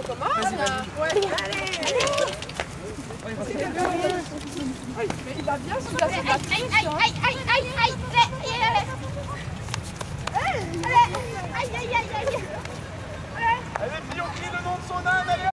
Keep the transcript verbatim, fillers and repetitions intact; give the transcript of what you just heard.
Vas-y, vas-y. Ouais, allez. Ouais, vas-y. Il va bien, celui-là, c'est de la triche, hein.